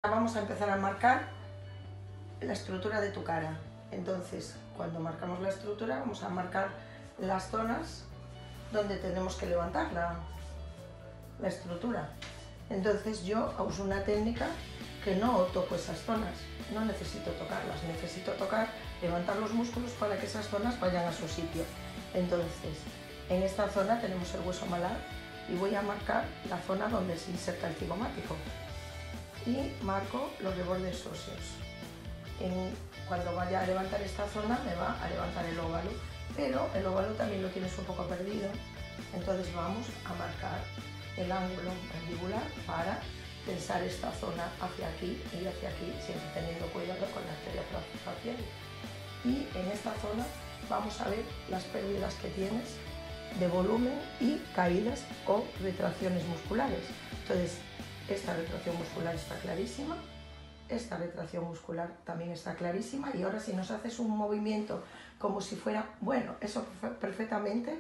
Vamos a empezar a marcar la estructura de tu cara. Entonces, cuando marcamos la estructura, vamos a marcar las zonas donde tenemos que levantar la estructura. Entonces yo uso una técnica que no toco esas zonas, no necesito tocarlas, necesito levantar los músculos para que esas zonas vayan a su sitio. Entonces, en esta zona tenemos el hueso malar y voy a marcar la zona donde se inserta el cigomático. Y marco los rebordes óseos. Cuando vaya a levantar esta zona me va a levantar el óvalo, pero el óvalo también lo tienes un poco perdido, entonces vamos a marcar el ángulo mandibular para tensar esta zona hacia aquí y hacia aquí, siempre teniendo cuidado con la arteria facial. Y en esta zona vamos a ver las pérdidas que tienes de volumen y caídas o retracciones musculares. Entonces, esta retracción muscular está clarísima, esta retracción muscular también está clarísima, y ahora si nos haces un movimiento como si fuera, bueno, eso perfectamente